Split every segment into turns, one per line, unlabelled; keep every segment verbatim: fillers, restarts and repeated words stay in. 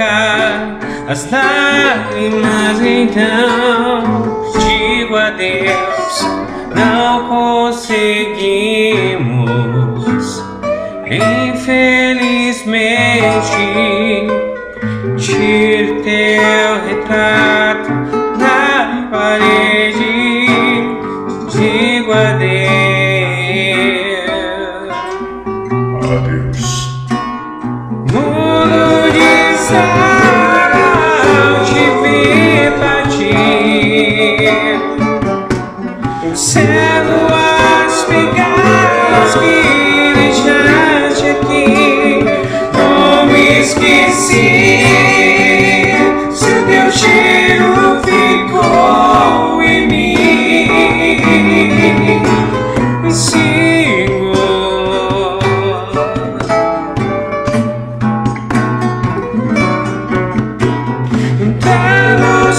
sufocar as lágrimas, então digo adeus. Não conseguimos, infelizmente. Tire teu retrato na parede, digo adeus.
Adeus.
Mundo de sal, te vi partir, sendo as migalhas que deixaste aqui. Não me esqueci, seu teu cheiro ficou em mim. Sigo nos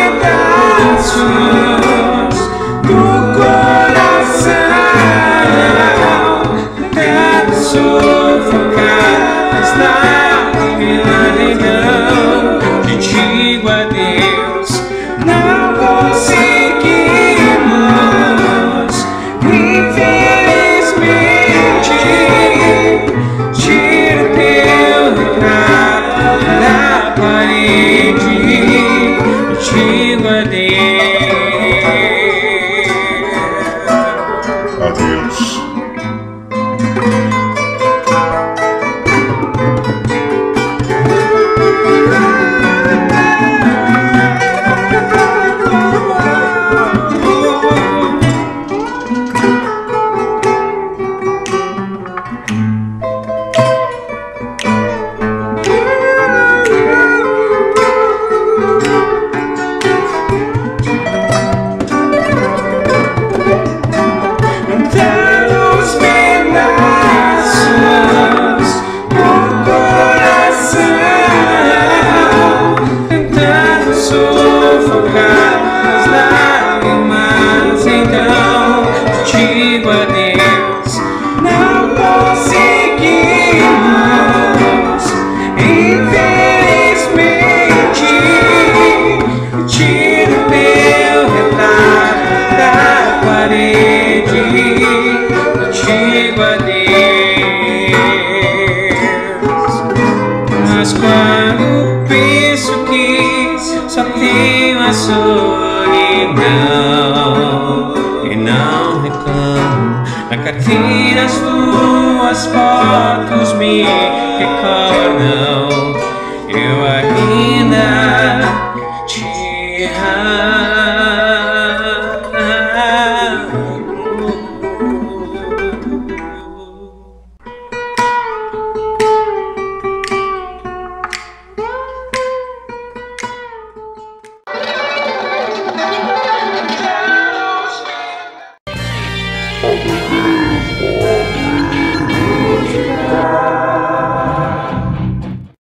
pedaços do coração, tentando sufocar as lágrimas, então te digo adeus. Não conseguimos, infelizmente. Tira teu retrato da parede, digo adeus.
Adeus. Mas quando penso que só tenho a solidão e não reclamo, na carteira as tuas fotos me recordam. Eu ainda te amo. Adeus.